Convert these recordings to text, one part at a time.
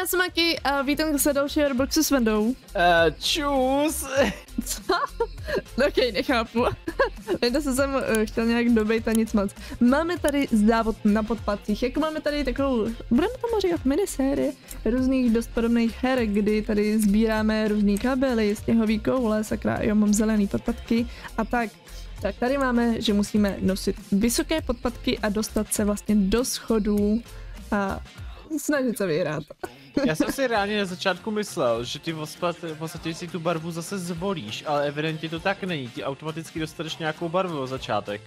jsem Maki a vítám se dalšího Robloxu s Vendou. Čus! Co? Ok, nechápu. Venda se sem chtěl nějak dobejt a nic moc. Máme tady závod na podpadcích. Jako máme tady takovou, budeme tomu říkat minisérie různých dost podobných her, kdy tady sbíráme různý kabely, sněhový koule, sakra, jo, mám zelený podpadky a tak. Tak tady máme, že musíme nosit vysoké podpadky a dostat se vlastně do schodů a snažit se vyhrát. Já jsem si reálně na začátku myslel, že ty v podstatě si tu barvu zase zvolíš, ale evidentně to tak není, ty automaticky dostaneš nějakou barvu od začátek.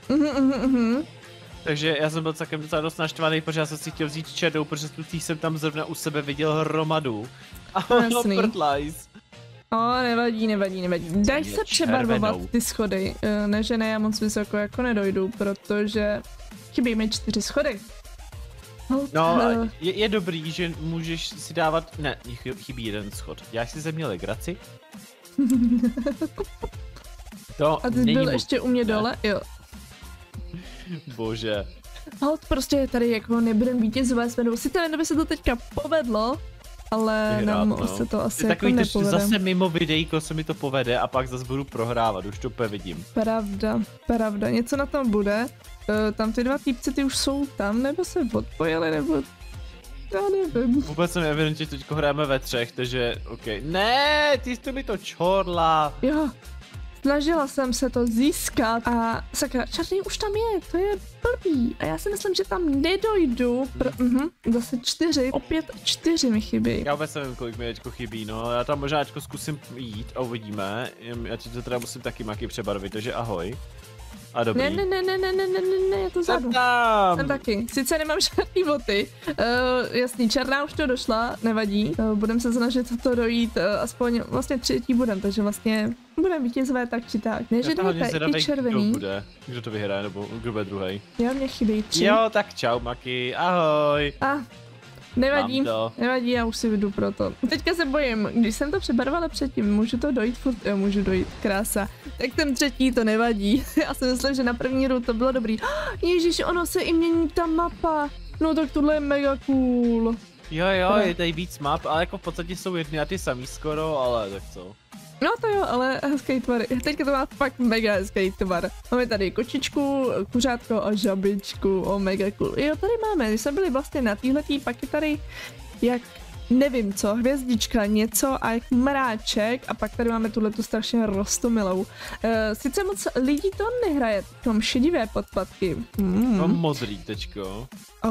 Takže já jsem byl celkem docela dost naštvaný, protože já jsem si chtěl vzít černou, protože jsem tam zrovna u sebe viděl hromadu. A ono prdlajs. Nevadí. Daj se přebarvovat ty schody, ne že ne, já moc vysoko jako nedojdu, protože chybí mi 4 schody. No, je dobrý, že můžeš si dávat, ne, chybí jeden schod. Já si ze mě legraci. To a ty byl ještě u mě dole, jo. Bože. Prostě tady jako nebudem vítězové s Vendou, sice by se to teďka povedlo, ale nám se to asi jako nepovede. Zase mimo videjko se mi to povede a pak zase budu prohrávat, už to úplně vidím. Pravda, něco na tom bude. Tam ty dva týpci, ty už jsou tam, nebo se odpojili, nebo... Já nevím. Vůbec jsem evidentně teďko hrajeme ve 3, takže ok. Ne, ty jsi mi to čorla. Jo, snažila jsem se to získat a sakra, černý už tam je, to je blbý. A já si myslím, že tam nedojdu. Zase 4, opět 4 mi chybí. Já vůbec nevím, kolik mi teďko chybí, no já tam možná teďko zkusím jít a uvidíme. Já ti to teda musím taky Maki přebarvit, takže ahoj. A dobrý. Ne, já to zádu. Jsem taky. Sice nemám žádný boty. Jasný, černá už to došla, nevadí. Budem se snažit to dojít, aspoň vlastně třetí budem, takže vlastně budem vítězové tak či tak. Ne, že jdete i červený. Kdo to vyhraje, nebo kdo bude druhý? Jo, mě chybí 3. Jo, tak čau Maki, ahoj. Nevadí, já už si jdu pro to. Teďka se bojím, když jsem to přebarvala předtím, můžu to dojít furt, jo, můžu dojít, krása. Tak ten třetí to nevadí, já si myslím, že na první hru to bylo dobrý. Ježíš, ono se i mění ta mapa, no tak tohle je mega cool. Jo, je tady víc map, ale jako v podstatě jsou jedny a ty samý skoro, ale tak co. No to jo, ale hezký tvar. Teďka to má fakt mega hezký tvar. Máme tady kočičku, kuřátko a žabičku, mega cool. Jo, tady máme, když jsme byli vlastně na téhletý, pak je tady jak, nevím co, hvězdička, něco a jak mráček a pak tady máme tuhletu strašně roztomilou. Sice moc lidí to nehraje, mám šedivé podpadky. Mám modrý tečko.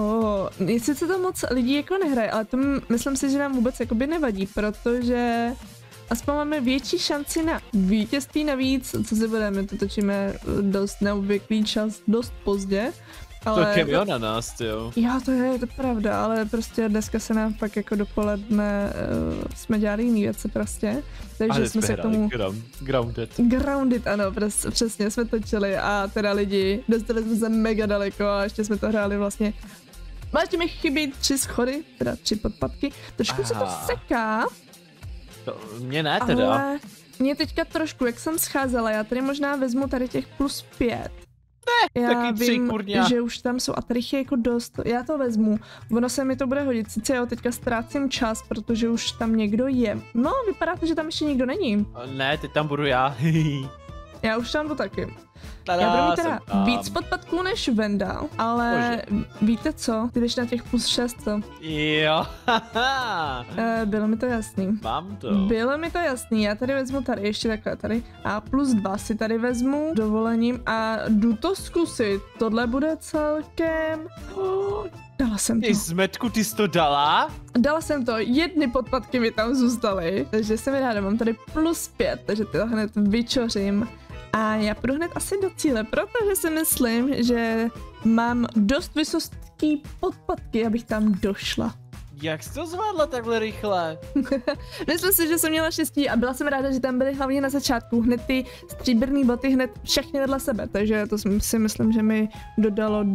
Sice to moc lidí jako nehraje, ale to myslím si, že nám vůbec jakoby nevadí, protože aspoň máme větší šanci na vítězství navíc, co si budeme, to točíme dost neobvyklý čas, dost pozdě. Ale to je na nás, jo. Jo, to je pravda, ale prostě dneska se nám fakt jako dopoledne jsme dělali jiný věci prostě. Takže jsme se k tomu... Grounded, ano, přesně jsme točili a teda lidi, dostali jsme se mega daleko a ještě jsme to hráli vlastně. Ještě mi chybí 3 schody, teda 3 podpadky, trošku se to seká. To mě ne teda. Ale mě teďka trošku, jak jsem scházela, já tady možná vezmu tady těch +5. Ne, já taky 3 vím, kurňa. že už tam jsou a tady je jako dost, já to vezmu, ono se mi to bude hodit, sice jo, teďka ztrácím čas, protože už tam někdo je. No, vypadá to, že tam ještě nikdo není. Ne, teď tam budu já. Já už tam jdu taky. Tada, já budu mít teda víc podpadků než Venda, ale víte co, ty jdeš na těch +6, co? Jo, bylo mi to jasný. Mám to. Bylo mi to jasný, já tady vezmu tady ještě takhle tady a +2 si tady vezmu dovolením a jdu to zkusit, tohle bude celkem... Dala jsem to. Ty zmetku, ty jsi to dala? Dala jsem to, 1 podpadky mi tam zůstaly, takže jsem ráda, mám tady +5, takže to hned vyčořím. A já půjdu hned asi do cíle, protože si myslím, že mám dost vysoký podpadky, abych tam došla. Jak jsi to zvládla takhle rychle? Myslím si, že jsem měla štěstí a byla jsem ráda, že tam byly hlavně na začátku hned ty stříbrný boty hned všechny vedle sebe, takže to si myslím, že mi dodalo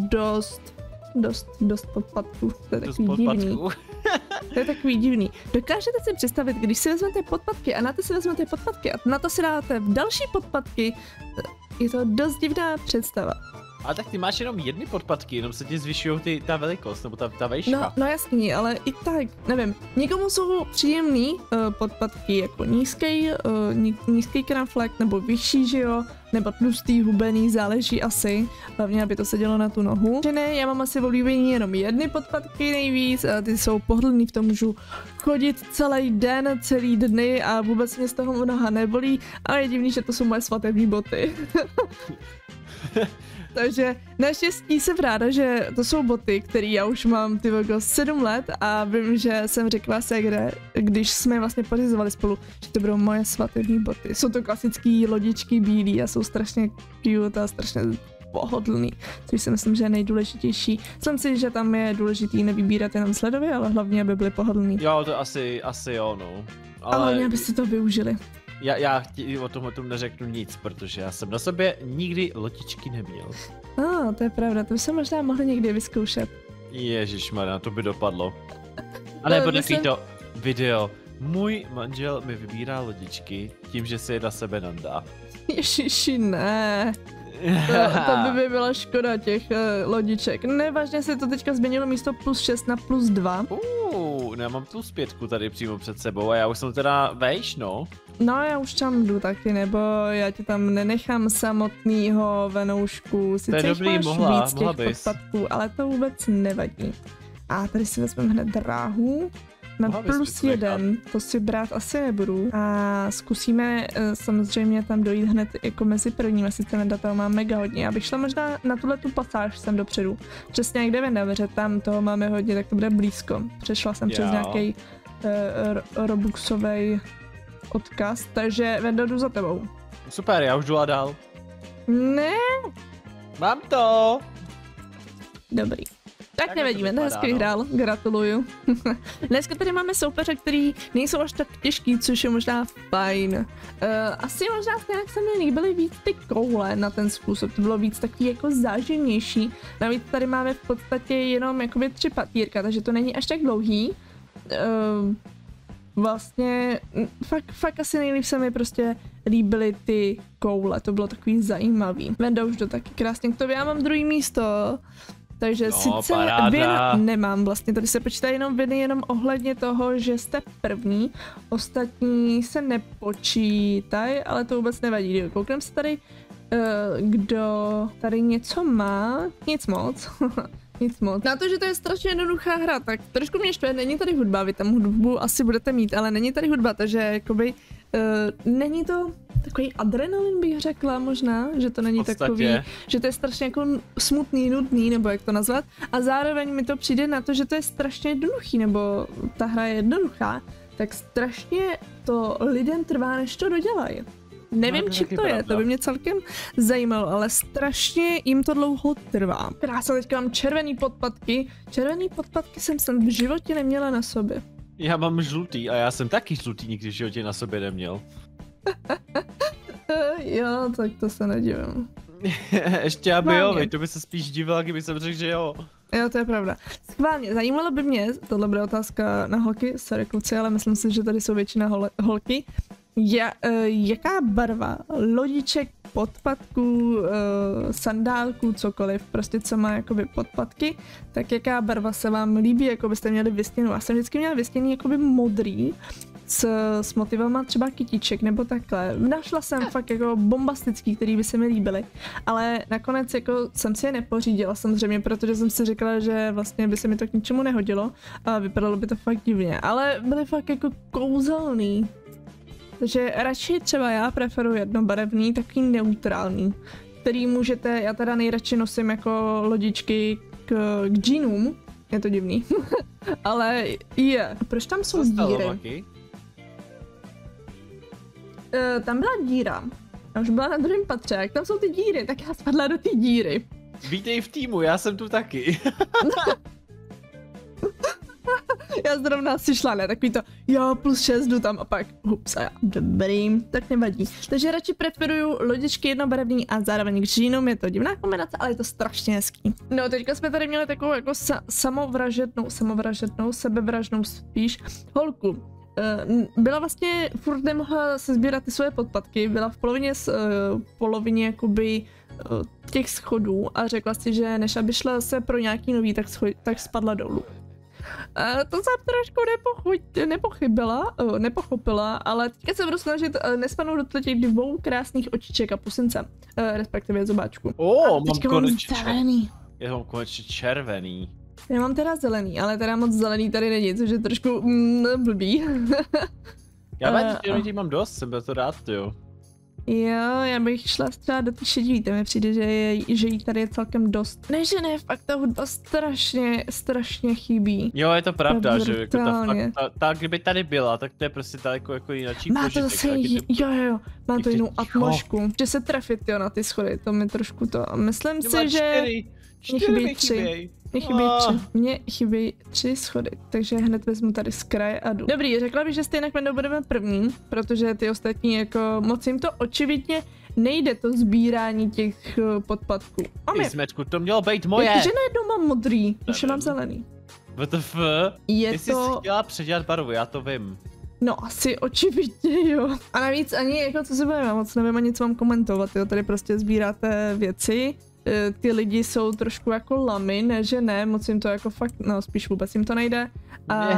dost podpadků. To je takový divný. To je takový divný. Dokážete si představit, když si vezmete podpadky a na to si vezmete podpadky a na to si dáte další podpadky, je to dost divná představa. A tak ty máš jenom jedny podpatky, jenom se ti zvyšují ta velikost, nebo ta vejška. No jasný, ale i tak, nevím. Někomu jsou příjemný podpatky jako nízký kramflek, nebo vyšší, že jo, nebo tlustý, hubený, záleží asi, hlavně aby to sedělo na tu nohu. Že ne, já mám asi oblíbení jenom jedny podpatky nejvíc, a ty jsou pohodlný, v tom můžu chodit celý den, celý dny a vůbec mě z toho noha nebolí, a je divný, že to jsou moje svatební boty. Takže naštěstí jsem ráda, že to jsou boty, které já už mám 7 let a vím, že jsem řekla Segre, když jsme vlastně pořizovali spolu, že to budou moje svatební boty. Jsou to klasický lodičky bílý a jsou strašně cute a strašně pohodlný, což si myslím, že je nejdůležitější. Myslím si, že tam je důležitý nevybírat jenom sledově, ale hlavně, aby byly pohodlný. Jo, to asi jo, no. Ale hlavně, aby si to využili. Já ti o tom neřeknu nic, protože já jsem na sobě nikdy lotičky neměl. To je pravda, to bychom možná mohli někdy vyzkoušet. Ježišmarja, to by dopadlo. A nebo to video. Můj manžel mi vybírá lodičky tím, že si je na sebe nandá. Ježiši, ne. To by byla škoda těch lodiček. Nevážně se to teďka změnilo místo +6 na +2. Já mám +5 tady přímo před sebou a já už jsem teda vejš, no. No, já už tam jdu taky, nebo já tě tam nenechám samotnýho venoušku. Sice to je dobrý, máš mohla víc těch podpatků, ale to vůbec nevadí. A tady si vezmeme hned dráhu. Na +1, to si brát asi nebudu. A zkusíme samozřejmě tam dojít hned jako mezi prvními, sice na toho mám mega hodně. Já bych šla možná na tuhle tu pasáž sem dopředu. Přesně jak jde Venda, že tam toho máme hodně, tak to bude blízko. Přešla jsem přes nějaký Robuxovej odkaz, takže Venda, jdu za tebou. Super, já už jdu a dál. Ne. Mám to. Dobrý. Tak nevadí, Venda hezky vyhrál, gratuluju. Dneska tady máme soupeře, který nejsou až tak těžký, což je možná fajn. Asi možná nějak se mi líbily víc ty koule na ten způsob, to bylo víc takový jako záživnější. Navíc tady máme v podstatě jenom jakoby 3 patýrka, takže to není až tak dlouhý. Vlastně fakt asi nejlíp se mi prostě líbily ty koule, to bylo takový zajímavý. Venda už to taky krásně k tobě, já mám 2. místo. Takže sice vin nemám vlastně, tady se počítají jenom viny jenom ohledně toho, že jste první, ostatní se nepočítají, ale to vůbec nevadí. Koukneme se tady, kdo tady něco má, nic moc. Nic moc. Na to, že to je strašně jednoduchá hra, tak trošku mě štve, není tady hudba, vy tam hudbu asi budete mít, ale není tady hudba, takže jakoby není to takový adrenalin, bych řekla možná, že to není takový, že to je strašně jako smutný, nudný, nebo jak to nazvat, a zároveň mi to přijde na to, že to je strašně jednoduchý, nebo ta hra je jednoduchá, tak strašně to lidem trvá, než to dodělají. Nevím, čím to je, to by mě celkem zajímalo, ale strašně jim to dlouho trvá. Krásně, teďka mám červený podpatky. Červený podpatky jsem v životě neměla na sobě. Já mám žlutý a já jsem taky žlutý nikdy v životě na sobě neměl. Jo, tak to se nedivím. Ještě aby jo, to by se spíš divila, kdyby jsem řekl, že jo. Jo, to je pravda. Schválně, zajímalo by mě, tohle bude otázka na holky, sorry kluci, ale myslím si, že tady jsou většina holky. Jaká barva lodiček, podpatků, sandálků, cokoliv, prostě co má jakoby podpatky, tak jaká barva se vám líbí, jako byste měli vystěnu. Já jsem vždycky měla vystěný jakoby modrý, s motivama třeba kytiček nebo takhle. Našla jsem fakt jako bombastický, který by se mi líbily, ale nakonec jako jsem si je nepořídila samozřejmě, protože jsem si říkala, že vlastně by se mi to k ničemu nehodilo a vypadalo by to fakt divně, ale byly fakt jako kouzelný. Takže radši třeba já preferuji jednobarevný, takový neutrální, který můžete, já teda nejradši nosím jako lodičky k džínům, je to divný, ale je. Proč tam jsou díry? Tam byla díra, já už byla na 2. patře, jak tam jsou ty díry, tak já spadla do té díry. Vítej v týmu, já jsem tu taky. Já zrovna si šla, ne, takový to, jo, +6 jdu tam a pak, hups, a já, dobrý, tak nevadí. Takže radši preferuju lodičky jednobarevný a zároveň k džínům, je to divná kombinace, ale je to strašně hezký. No, teďka jsme tady měli takovou jako sebevražednou spíš holku. Byla vlastně, furt nemohla se sbírat ty svoje podpatky, byla v polovině jakoby těch schodů a řekla si, že než aby šla se pro nějaký nový, tak spadla dolů. To jsem trošku nepochopila, ale teďka se budu snažit nespadnout do těch dvou krásných očiček a pusince, respektive zobáčku. Mám konečně zelený. Já mám konečně červený. Já mám teda zelený, ale teda moc zelený tady není, což je trošku blbý. Já mám dost, jsem byl to rád, jo. Jo, já bych šla třeba do té šedivý, to mi přijde, že jí tady je celkem dost. Ne, že ne, fakt ta hudba strašně chybí. Jo, je to pravda, že jako ta kdyby tady byla, tak to je prostě daleko jako jináčí má to zase, jo, má to jinou atmosféru. Že se trefit, jo, na ty schody, to mi trošku to, myslím si, že mě chybí 3. Mně chybí 3 schody, takže hned vezmu tady z kraje a jdu. Dobrý, řekla bych, že stejně budeme první, protože ty ostatní jako moc jim to očividně nejde to sbírání těch podpadků. Písmečku, to mělo být moje. Jakože najednou mám modrý, už mám zelený. WTF? Ty jsi chtěla předělat barvu, já to vím. No asi očividně jo. A navíc ani jako co se budeme, moc nevím ani co mám komentovat, jo, tady prostě sbíráte věci. Ty lidi jsou trošku jako lamy, ne že ne, moc jim to jako fakt, no spíš vůbec jim to nejde. A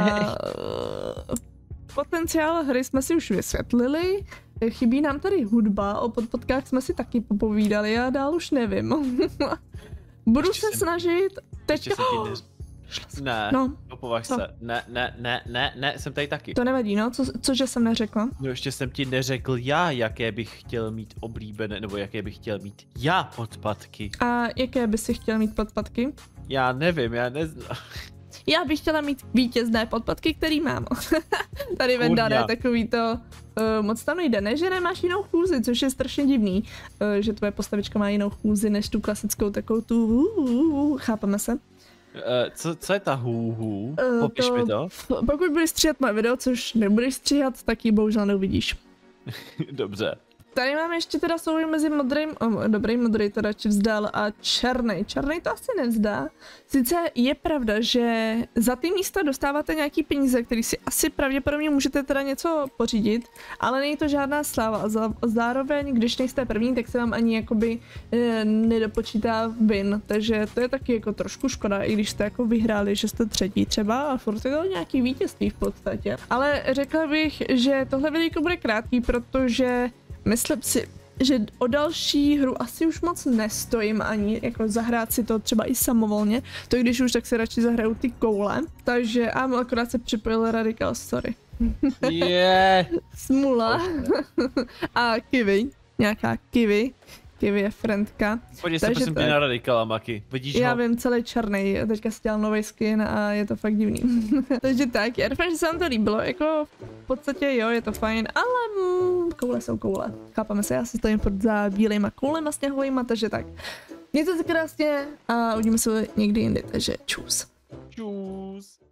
potenciál hry jsme si už vysvětlili, chybí nám tady hudba, o podpodkách jsme si taky popovídali a dál už nevím. Budu se snažit teďka... Ne, no, opovaž se. Ne, jsem tady taky. To nevadí, no, cože jsem neřekla? No ještě jsem ti neřekl já, jaké bych chtěl mít oblíbené, nebo jaké bych chtěl mít já podpatky. A jaké bys si chtěl mít podpatky? Já nevím, já neznám. Já bych chtěla mít vítězné podpatky, který mám. Tady Vendane, takový to, moc tam nejde, ne, že nemáš jinou chůzi, což je strašně divný, že tvoje postavička má jinou chůzi než tu klasickou takovou tu, chápeme se? Co je ta hůhů? Popiš mi to. Pokud budeš stříhat moje video, což nebudeš stříhat, tak ji bohužel neuvidíš. Dobře. Tady máme ještě teda souboj mezi modrým, dobrý modrý to radši vzdal a černý. Černý to asi nevzdá. Sice je pravda, že za ty místa dostáváte nějaký peníze, který si asi pravděpodobně můžete teda něco pořídit, ale není to žádná sláva a zároveň, když nejste první, tak se vám ani jakoby nedopočítá win, takže to je taky jako trošku škoda, i když jste jako vyhráli, že jste třetí třeba a furt je to nějaký vítězství v podstatě. Ale řekla bych, že tohle videjko bude krátký, protože myslím si, že o další hru asi už moc nestojím ani, jako zahrát si to třeba i samovolně, to když už tak si radši zahraju ty koule, takže akorát se připojil Radical, sorry. Smula. A Kiwi, nějaká Kiwi je friendka. Podívej se prosím tě na Radicala, Maki, vidíš Já vím, celý černý, teďka si dělal nový skin a je to fakt divný. Takže tak, já doufám, že se vám to líbilo, jako v podstatě jo, je to fajn, ale koule jsou koule. Chápeme se, já si stojím furt za bílejma koulema sněhovejma, takže tak. Mějte se krásně a uvidíme se někdy jindy, takže čus. Čus.